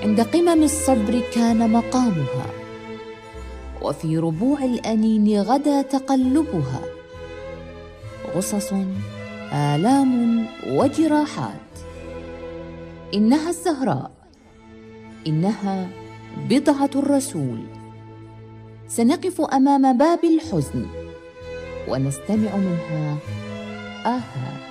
عند قمم الصبر كان مقامها، وفي ربوع الأنين غدا تقلبها. غصص، آلام وجراحات. إنها الزهراء، إنها بضعة الرسول. سنقف أمام باب الحزن ونستمع منها آهات.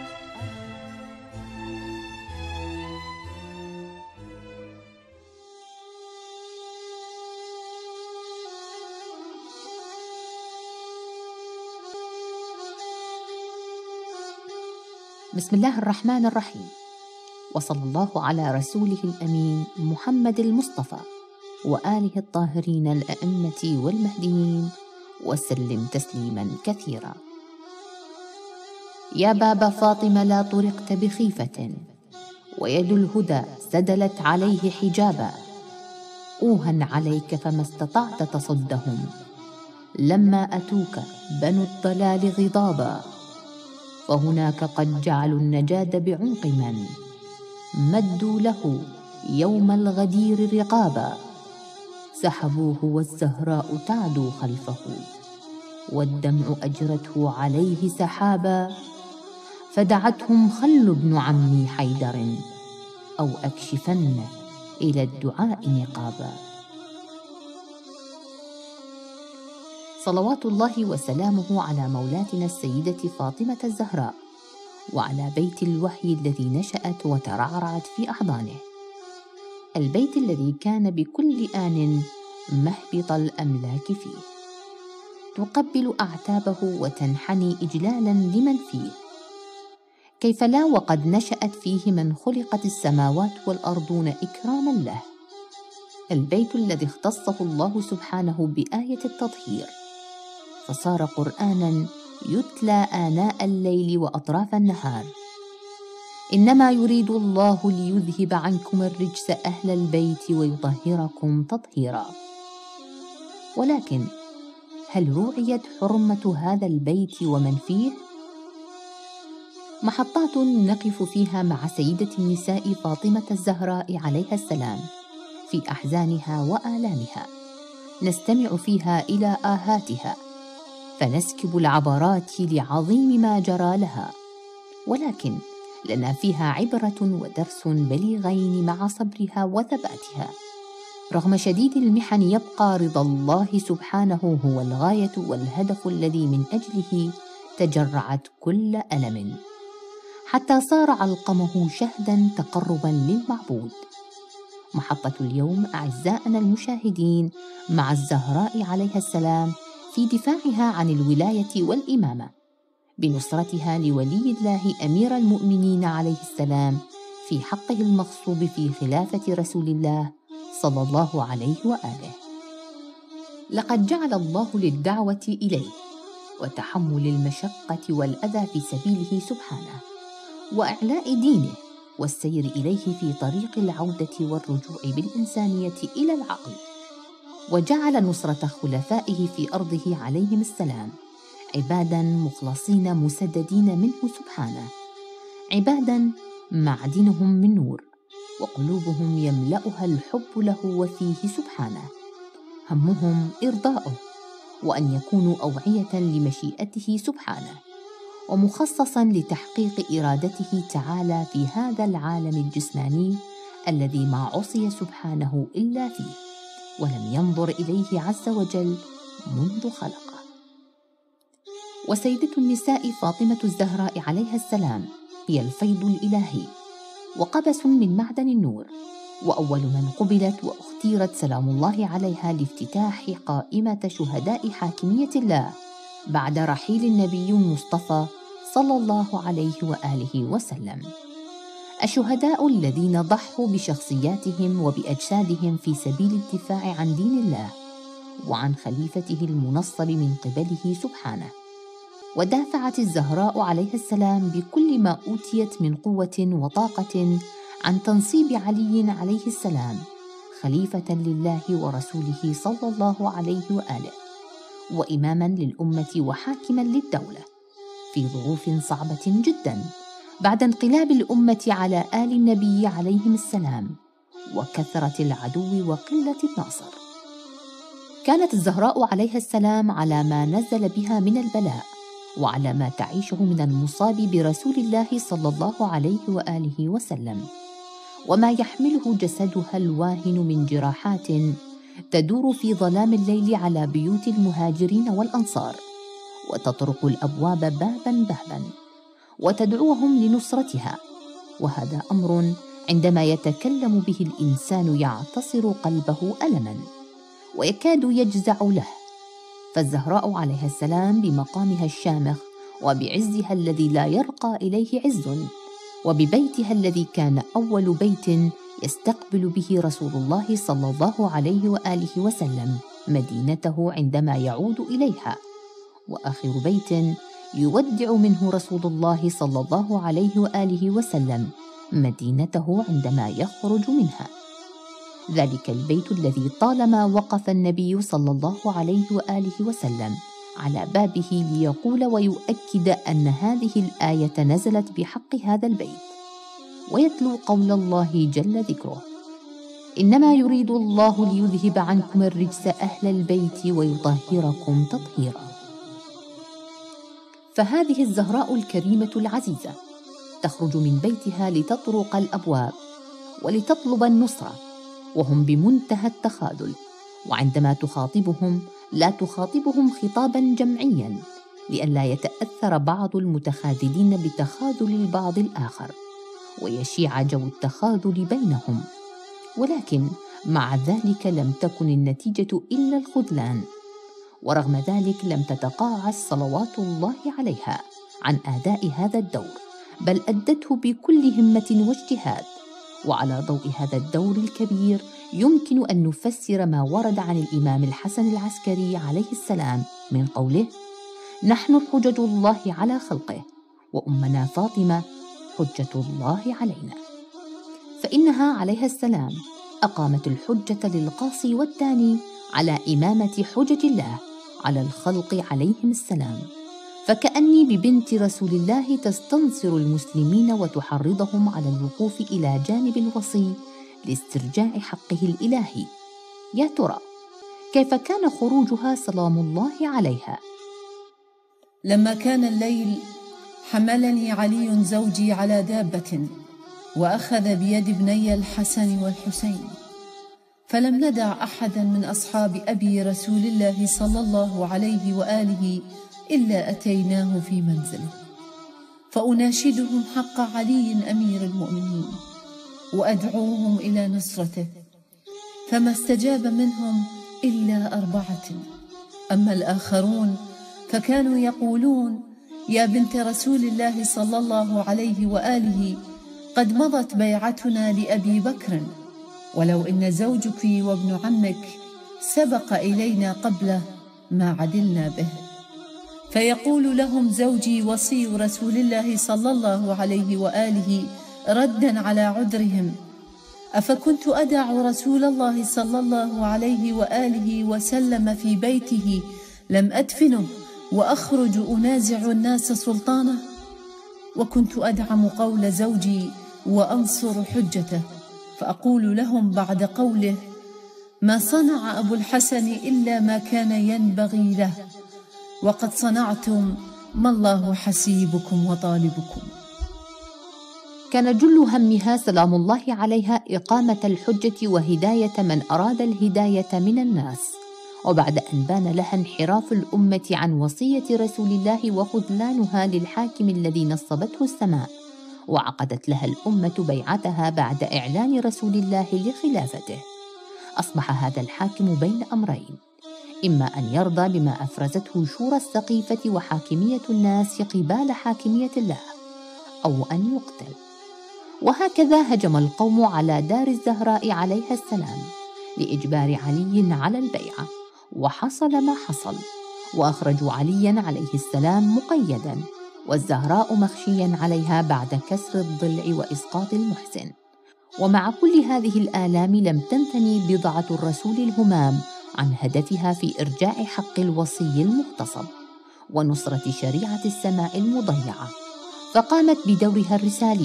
بسم الله الرحمن الرحيم، وصلى الله على رسوله الأمين محمد المصطفى وآله الطاهرين الأئمة والمهديين، وسلم تسليما كثيرا. يا باب فاطمة لا طرقت بخيفة، ويد الهدى سدلت عليه حجابا. أوها عليك فما استطعت تصدهم، لما أتوك بنو الضلال غضابا. فهناك قد جعلوا النجاد بعنق من مدوا له يوم الغدير رقابا. سحبوه والزهراء تعدو خلفه، والدمع أجرته عليه سحابا. فدعتهم خل ابن عمي حيدر، أو أكشفن إلى الدعاء نقابا. صلوات الله وسلامه على مولاتنا السيدة فاطمة الزهراء، وعلى بيت الوحي الذي نشأت وترعرعت في أحضانه، البيت الذي كان بكل آن مهبط الأملاك فيه، تقبل أعتابه وتنحني إجلالا لمن فيه. كيف لا وقد نشأت فيه من خلقت السماوات والأرضون إكراما له. البيت الذي اختصه الله سبحانه بآية التطهير، فصار قرآنا يتلى آناء الليل وأطراف النهار. إنما يريد الله ليذهب عنكم الرجس أهل البيت ويطهركم تطهيرا. ولكن هل رعيت حرمة هذا البيت ومن فيه؟ محطات نقف فيها مع سيدة النساء فاطمة الزهراء عليها السلام في أحزانها وآلامها، نستمع فيها إلى آهاتها، فنسكب العبرات لعظيم ما جرى لها. ولكن لنا فيها عبرة ودرس بليغين مع صبرها وثباتها. رغم شديد المحن يبقى رضا الله سبحانه هو الغاية والهدف الذي من أجله تجرعت كل ألم، حتى صار علقمه شهدا تقربا للمعبود. محطة اليوم أعزائنا المشاهدين مع الزهراء عليها السلام في دفاعها عن الولاية والإمامة، بنصرتها لولي الله أمير المؤمنين عليه السلام في حقه المغصوب في خلافة رسول الله صلى الله عليه وآله. لقد جعل الله للدعوة إليه وتحمل المشقة والأذى في سبيله سبحانه، وإعلاء دينه والسير إليه في طريق العودة والرجوع بالإنسانية إلى العقل، وجعل نصرة خلفائه في أرضه عليهم السلام عبادا مخلصين مسددين منه سبحانه، عبادا معدنهم من نور وقلوبهم يملأها الحب له وفيه سبحانه، همهم إرضاؤه وأن يكونوا أوعية لمشيئته سبحانه، ومخصصا لتحقيق إرادته تعالى في هذا العالم الجسماني الذي ما عصي سبحانه إلا فيه، ولم ينظر إليه عز وجل منذ خلقه. وسيدة النساء فاطمة الزهراء عليها السلام هي الفيض الإلهي وقبس من معدن النور، وأول من قبلت واختيرت سلام الله عليها لافتتاح قائمة شهداء حاكمية الله بعد رحيل النبي المصطفى صلى الله عليه وآله وسلم. الشهداء الذين ضحوا بشخصياتهم وبأجسادهم في سبيل الدفاع عن دين الله وعن خليفته المنصب من قبله سبحانه. ودافعت الزهراء عليها السلام بكل ما أوتيت من قوة وطاقة عن تنصيب علي عليه السلام خليفة لله ورسوله صلى الله عليه وآله، وإماما للأمة وحاكما للدولة في ظروف صعبة جدا بعد انقلاب الأمة على آل النبي عليهم السلام وكثرة العدو وقلة الناصر. كانت الزهراء عليها السلام على ما نزل بها من البلاء وعلى ما تعيشه من المصاب برسول الله صلى الله عليه وآله وسلم، وما يحمله جسدها الواهن من جراحات تدور في ظلام الليل على بيوت المهاجرين والأنصار، وتطرق الأبواب باباً باباً وتدعوهم لنصرتها. وهذا أمر عندما يتكلم به الإنسان يعتصر قلبه ألماً ويكاد يجزع له. فالزهراء عليها السلام بمقامها الشامخ وبعزها الذي لا يرقى إليه عز، وببيتها الذي كان أول بيت يستقبل به رسول الله صلى الله عليه وآله وسلم مدينته عندما يعود إليها، وآخر بيت يودع منه رسول الله صلى الله عليه وآله وسلم مدينته عندما يخرج منها. ذلك البيت الذي طالما وقف النبي صلى الله عليه وآله وسلم على بابه ليقول ويؤكد أن هذه الآية نزلت بحق هذا البيت، ويتلو قول الله جل ذكره: إنما يريد الله ليذهب عنكم الرجس أهل البيت ويطهركم تطهيرا. فهذه الزهراء الكريمة العزيزة تخرج من بيتها لتطرق الأبواب ولتطلب النصرة، وهم بمنتهى التخاذل، وعندما تخاطبهم لا تخاطبهم خطابا جمعيا لئلا يتأثر بعض المتخاذلين بتخاذل البعض الآخر ويشيع جو التخاذل بينهم، ولكن مع ذلك لم تكن النتيجة إلا الخذلان. ورغم ذلك لم تتقاعس صلوات الله عليها عن أداء هذا الدور، بل أدته بكل همة واجتهاد. وعلى ضوء هذا الدور الكبير يمكن أن نفسر ما ورد عن الإمام الحسن العسكري عليه السلام من قوله: نحن حجج الله على خلقه، وأمنا فاطمة حجة الله علينا. فإنها عليها السلام أقامت الحجة للقاصي والداني على إمامة حجج الله على الخلق عليهم السلام، فكأني ببنت رسول الله تستنصر المسلمين وتحرضهم على الوقوف إلى جانب الوصي لاسترجاع حقه الإلهي. يا ترى كيف كان خروجها سلام الله عليها؟ لما كان الليل حملني علي زوجي على دابة وأخذ بيد ابني الحسن والحسين، فلم ندع أحدا من أصحاب أبي رسول الله صلى الله عليه وآله إلا أتيناه في منزله، فأناشدهم حق علي أمير المؤمنين وأدعوهم إلى نصرته، فما استجاب منهم إلا 4. أما الآخرون فكانوا يقولون: يا بنت رسول الله صلى الله عليه وآله، قد مضت بيعتنا لأبي بكر، ولو إن زوجك وابن عمك سبق إلينا قبله ما عدلنا به. فيقول لهم زوجي وصي رسول الله صلى الله عليه وآله ردا على عذرهم: أفكنت أدع رسول الله صلى الله عليه وآله وسلم في بيته لم أدفنه وأخرج أنازع الناس سلطانه؟ وكنت أدعم قول زوجي وأنصر حجته، فأقول لهم بعد قوله: ما صنع أبو الحسن إلا ما كان ينبغي له، وقد صنعتم ما الله حسيبكم وطالبكم. كان جل همها سلام الله عليها إقامة الحجة وهداية من أراد الهداية من الناس. وبعد أن بان لها انحراف الأمة عن وصية رسول الله وخذلانها للحاكم الذي نصبته السماء، وعقدت لها الأمة بيعتها بعد إعلان رسول الله لخلافته، أصبح هذا الحاكم بين أمرين: إما أن يرضى بما أفرزته شورى السقيفة وحاكمية الناس قبال حاكمية الله، أو أن يقتل. وهكذا هجم القوم على دار الزهراء عليها السلام لإجبار علي على البيعة، وحصل ما حصل، وأخرجوا عليا عليه السلام مقيدا، والزهراء مخشيا عليها بعد كسر الضلع وإسقاط المحسن. ومع كل هذه الآلام لم تنثني بضعة الرسول الهمام عن هدفها في إرجاع حق الوصي المغتصب ونصرة شريعة السماء المضيعة، فقامت بدورها الرسالي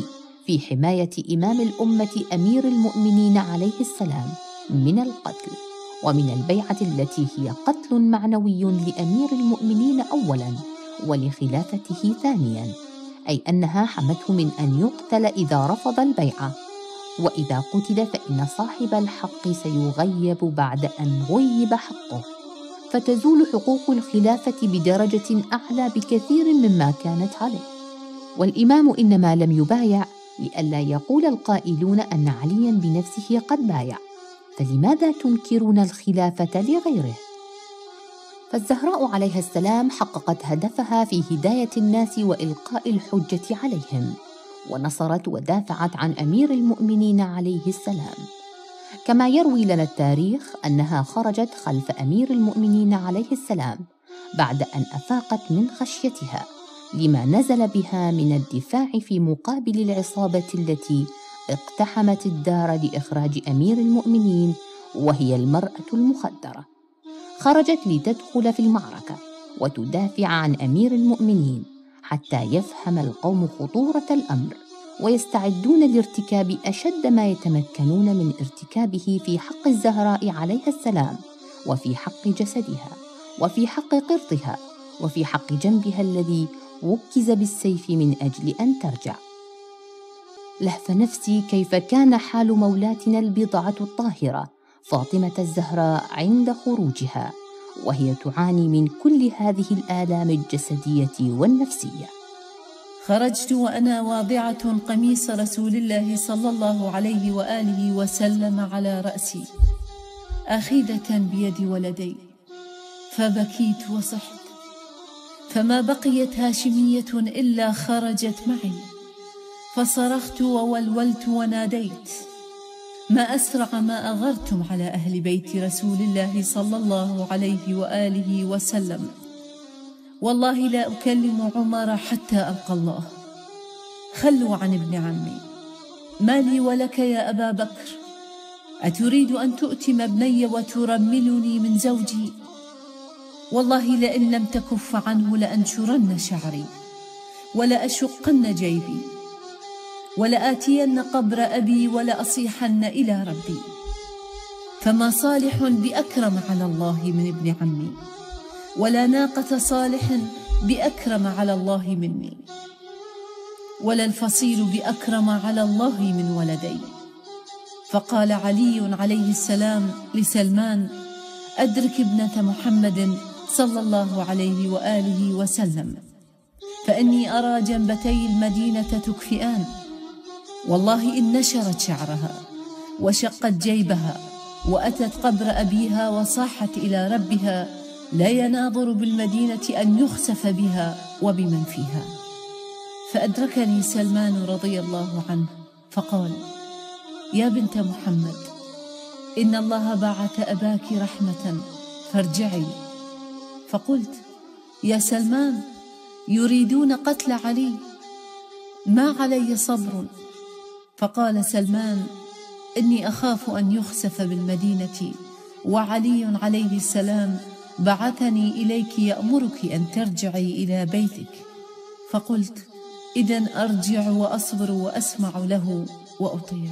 في حماية إمام الأمة أمير المؤمنين عليه السلام من القتل، ومن البيعة التي هي قتل معنوي لأمير المؤمنين أولاً ولخلافته ثانياً، أي أنها حمته من أن يقتل إذا رفض البيعة، وإذا قتل فإن صاحب الحق سيغيب بعد أن غيب حقه، فتزول حقوق الخلافة بدرجة أعلى بكثير مما كانت عليه. والإمام إنما لم يبايع لئلا يقول القائلون أن علياً بنفسه قد بايع، فلماذا تنكرون الخلافة لغيره؟ فالزهراء عليها السلام حققت هدفها في هداية الناس وإلقاء الحجة عليهم، ونصرت ودافعت عن أمير المؤمنين عليه السلام. كما يروي لنا التاريخ أنها خرجت خلف أمير المؤمنين عليه السلام بعد أن أفاقت من خشيتها لما نزل بها من الدفاع في مقابل العصابة التي اقتحمت الدار لإخراج أمير المؤمنين، وهي المرأة المخدرة. خرجت لتدخل في المعركة وتدافع عن أمير المؤمنين حتى يفهم القوم خطورة الأمر ويستعدون لارتكاب أشد ما يتمكنون من ارتكابه في حق الزهراء عليها السلام، وفي حق جسدها، وفي حق قرطها، وفي حق جنبها الذي وكز بالسيف من أجل أن ترجع. لهف نفسي كيف كان حال مولاتنا البضعة الطاهرة فاطمة الزهراء عند خروجها، وهي تعاني من كل هذه الآلام الجسدية والنفسية. خرجت وأنا واضعة قميص رسول الله صلى الله عليه وآله وسلم على رأسي، أخيدة بيد ولدي، فبكيت وصحت، فما بقيت هاشمية إلا خرجت معي، فصرخت وولولت وناديت: ما أسرع ما أغرتم على أهل بيت رسول الله صلى الله عليه وآله وسلم، والله لا أكلم عمر حتى ألقى الله، خلوا عن ابن عمي، ما لي ولك يا أبا بكر، أتريد أن تؤتم ابني وترملني من زوجي؟ والله لئن لم تكف عنه لأنشرن شعري ولأشقن جيبي ولآتين قبر أبي ولأصيحن إلى ربي، فما صالح بأكرم على الله من ابن عمي، ولا ناقة صالح بأكرم على الله مني، ولا الفصيل بأكرم على الله من ولدي. فقال علي عليه السلام لسلمان: أدرك ابنة محمد صلى الله عليه وآله وسلم، فإني أرى جنبتي المدينة تكفئان، والله إن نشرت شعرها وشقت جيبها وأتت قبر أبيها وصاحت إلى ربها لا يناظر بالمدينة أن يخسف بها وبمن فيها. فأدركني سلمان رضي الله عنه فقال: يا بنت محمد، إن الله بعث أباك رحمة فارجعي. فقلت: يا سلمان، يريدون قتل علي، ما علي صبر. فقال سلمان: إني أخاف أن يخسف بالمدينة، وعلي عليه السلام بعثني إليك يأمرك أن ترجعي إلى بيتك. فقلت: إذن أرجع وأصبر وأسمع له وأطيع.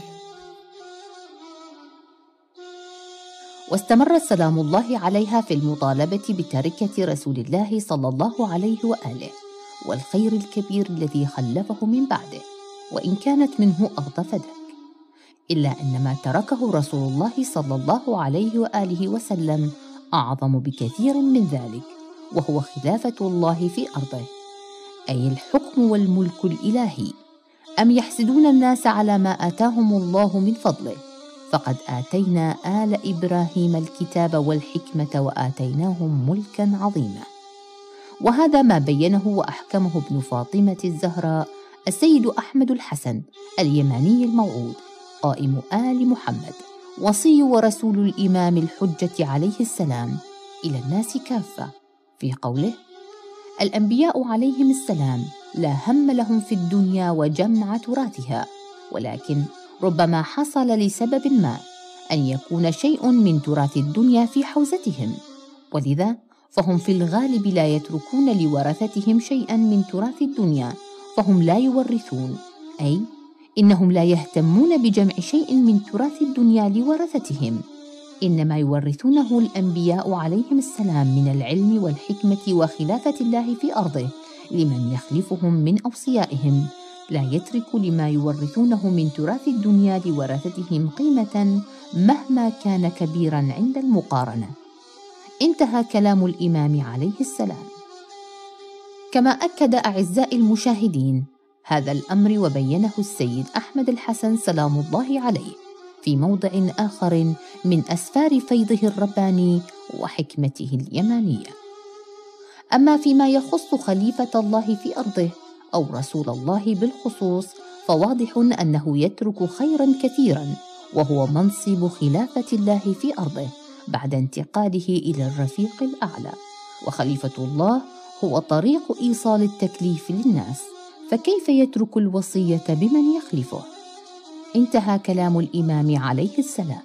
واستمرت سلام الله عليها في المطالبة بتركة رسول الله صلى الله عليه وآله والخير الكبير الذي خلفه من بعده، وإن كانت منه أغضف ذاك، إلا أن ما تركه رسول الله صلى الله عليه وآله وسلم أعظم بكثير من ذلك، وهو خلافة الله في أرضه، أي الحكم والملك الإلهي. أم يحسدون الناس على ما آتاهم الله من فضله؟ فقد آتينا آل إبراهيم الكتاب والحكمة وآتيناهم ملكا عظيما. وهذا ما بينه وأحكمه ابن فاطمة الزهراء السيد أحمد الحسن اليماني الموعود، قائم آل محمد، وصي ورسول الإمام الحجة عليه السلام إلى الناس كافة، في قوله: الأنبياء عليهم السلام لا هم لهم في الدنيا وجمع تراثها، ولكن ربما حصل لسبب ما أن يكون شيء من تراث الدنيا في حوزتهم، ولذا فهم في الغالب لا يتركون لورثتهم شيئا من تراث الدنيا، فهم لا يورثون، أي إنهم لا يهتمون بجمع شيء من تراث الدنيا لورثتهم، إنما يورثونه الأنبياء عليهم السلام من العلم والحكمة وخلافة الله في أرضه لمن يخلفهم من أوصيائهم، لا يترك لما يورثونه من تراث الدنيا لورثتهم قيمة مهما كان كبيرا عند المقارنة. انتهى كلام الإمام عليه السلام. كما أكد أعزائي المشاهدين هذا الأمر وبينه السيد أحمد الحسن سلام الله عليه في موضع آخر من أسفار فيضه الرباني وحكمته اليمانية. أما فيما يخص خليفة الله في أرضه أو رسول الله بالخصوص، فواضح أنه يترك خيراً كثيراً، وهو منصب خلافة الله في أرضه بعد انتقاله إلى الرفيق الأعلى. وخليفة الله هو طريق إيصال التكليف للناس، فكيف يترك الوصية بمن يخلفه؟ انتهى كلام الإمام عليه السلام.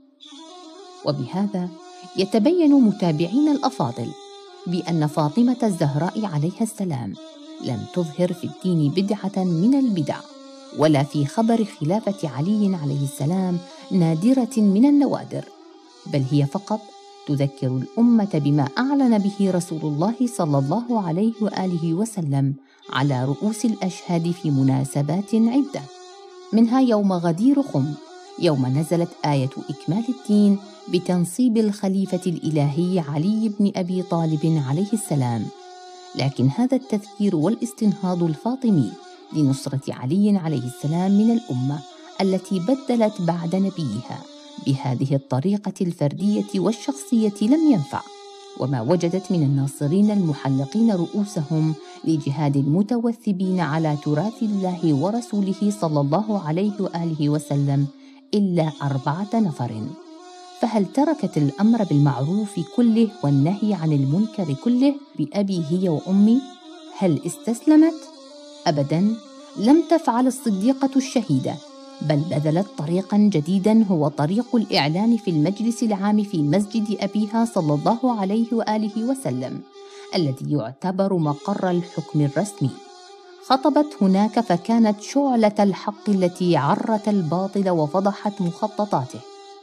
وبهذا يتبين متابعين الأفاضل بأن فاطمة الزهراء عليها السلام لم تظهر في الدين بدعة من البدع، ولا في خبر خلافة علي عليه السلام نادرة من النوادر، بل هي فقط تذكر الأمة بما أعلن به رسول الله صلى الله عليه وآله وسلم على رؤوس الأشهاد في مناسبات عدة، منها يوم غدير خم، يوم نزلت آية إكمال الدين بتنصيب الخليفة الإلهي علي بن أبي طالب عليه السلام. لكن هذا التذكير والاستنهاض الفاطمي لنصرة علي عليه السلام من الأمة التي بدلت بعد نبيها بهذه الطريقة الفردية والشخصية لم ينفع، وما وجدت من الناصرين المحلقين رؤوسهم لجهاد المتوثبين على تراث الله ورسوله صلى الله عليه وآله وسلم إلا 4 نفر. فهل تركت الأمر بالمعروف كله والنهي عن المنكر كله بأبي هي وأمي؟ هل استسلمت؟ أبداً، لم تفعل الصديقة الشهيدة، بل بذلت طريقاً جديداً هو طريق الإعلان في المجلس العام في مسجد أبيها صلى الله عليه وآله وسلم الذي يعتبر مقر الحكم الرسمي. خطبت هناك فكانت شعلة الحق التي عرت الباطل وفضحت مخططاته،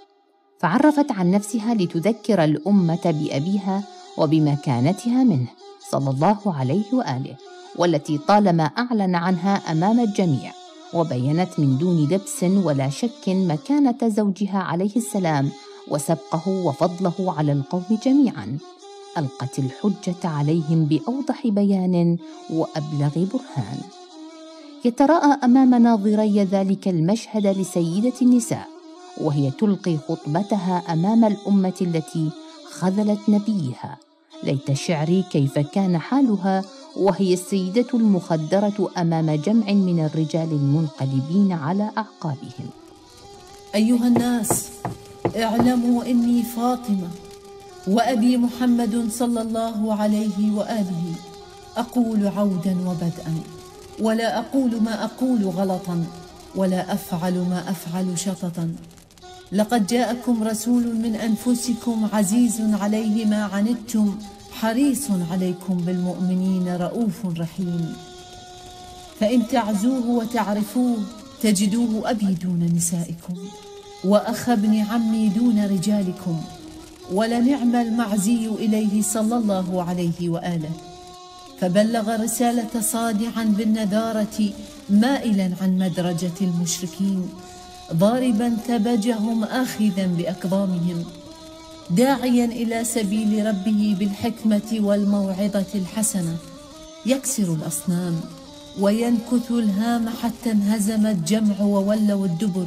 فعرفت عن نفسها لتذكر الأمة بأبيها وبمكانتها منه صلى الله عليه وآله، والتي طالما أعلن عنها أمام الجميع، وبينت من دون لبس ولا شك مكانة زوجها عليه السلام وسبقه وفضله على القوم جميعا. ألقت الحجة عليهم بأوضح بيان وأبلغ برهان. يتراءى أمام ناظري ذلك المشهد لسيدة النساء وهي تلقي خطبتها أمام الأمة التي خذلت نبيها. ليت شعري كيف كان حالها وهي السيدة المخدرة أمام جمع من الرجال المنقلبين على أعقابهم. أيها الناس، اعلموا إني فاطمة وأبي محمد صلى الله عليه وآله أقول عودا وبدءا، ولا أقول ما أقول غلطا، ولا أفعل ما أفعل شططا. لقد جاءكم رسول من أنفسكم عزيز عليه ما عنتم حريص عليكم بالمؤمنين رؤوف رحيم. فإن تعزوه وتعرفوه تجدوه أبي دون نسائكم، وأخ ابن عمي دون رجالكم، ولنعم المعزي إليه صلى الله عليه وآله. فبلغ رسالة صادعا بالنذارة مائلا عن مدرجة المشركين، ضاربا ثبجهم آخذا بأكظامهم، داعيا إلى سبيل ربه بالحكمة والموعظة الحسنة، يكسر الأصنام وينكث الهام حتى انهزم الجمع وولوا الدبر،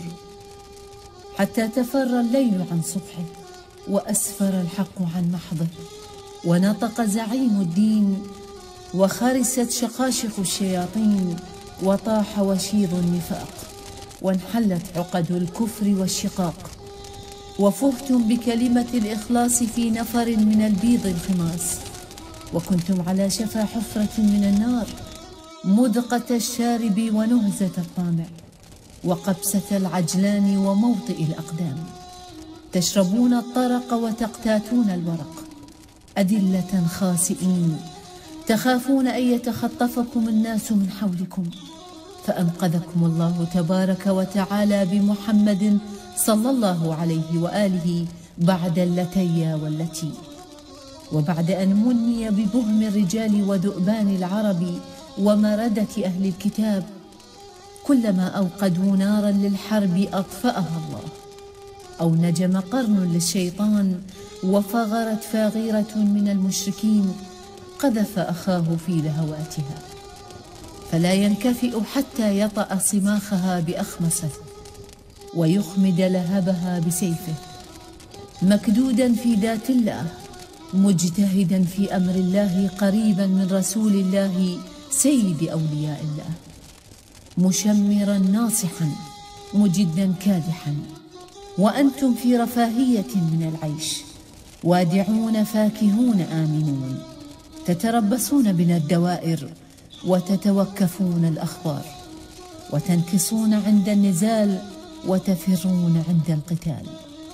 حتى تفر الليل عن صبحه وأسفر الحق عن محضه، ونطق زعيم الدين وخرست شقاشق الشياطين، وطاح وشيض النفاق، وانحلت عقد الكفر والشقاق، وفهتم بكلمة الإخلاص في نفر من البيض الخماس، وكنتم على شفا حفرة من النار، مدقة الشارب ونهزة الطامع، وقبسة العجلان وموطئ الأقدام، تشربون الطرق وتقتاتون الورق، أدلة خاسئين، تخافون أن يتخطفكم الناس من حولكم، فأنقذكم الله تبارك وتعالى بمحمد صلى الله عليه وآله بعد اللتي والتي، وبعد أن مني ببهم الرجال وذؤبان العرب ومردة أهل الكتاب، كلما أوقدوا نارا للحرب أطفأها الله، أو نجم قرن للشيطان وفغرت فاغرة من المشركين قذف أخاه في لهواتها، فلا ينكفئ حتى يطأ صماخها بأخمصه ويخمد لهبها بسيفه، مكدودا في ذات الله، مجتهدا في أمر الله، قريبا من رسول الله سيد أولياء الله، مشمرا ناصحا مجدا كادحا، وأنتم في رفاهية من العيش، وادعون فاكهون آمنون، تتربصون بنا الدوائر وتتوكفون الأخبار، وتنكصون عند النزال وتفرون عند القتال.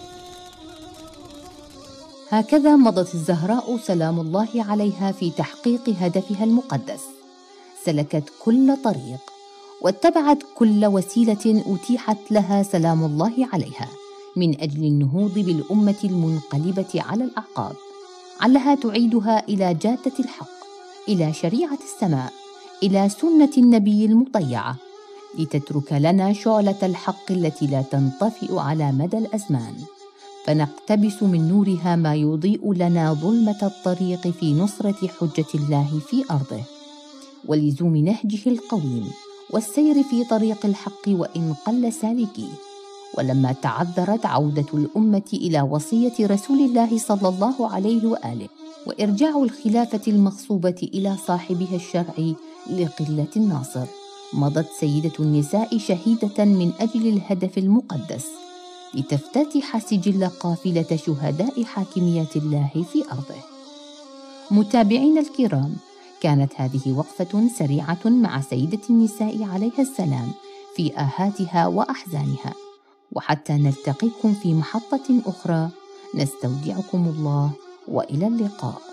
هكذا مضت الزهراء سلام الله عليها في تحقيق هدفها المقدس، سلكت كل طريق واتبعت كل وسيلة أتيحت لها سلام الله عليها من أجل النهوض بالأمة المنقلبة على الأعقاب، علها تعيدها إلى جادة الحق، إلى شريعة السماء، إلى سنة النبي المطيعة، لتترك لنا شعلة الحق التي لا تنطفئ على مدى الأزمان، فنقتبس من نورها ما يضيء لنا ظلمة الطريق في نصرة حجة الله في أرضه، ولزوم نهجه القويم، والسير في طريق الحق وإن قل سالكيه. ولما تعذرت عودة الأمة إلى وصية رسول الله صلى الله عليه وآله، وإرجاع الخلافة المغصوبة إلى صاحبها الشرعي لقلة الناصر، مضت سيدة النساء شهيدة من أجل الهدف المقدس، لتفتتح سجل قافلة شهداء حاكمية الله في أرضه. متابعين الكرام، كانت هذه وقفة سريعة مع سيدة النساء عليها السلام في آهاتها وأحزانها، وحتى نلتقيكم في محطة أخرى، نستودعكم الله وإلى اللقاء.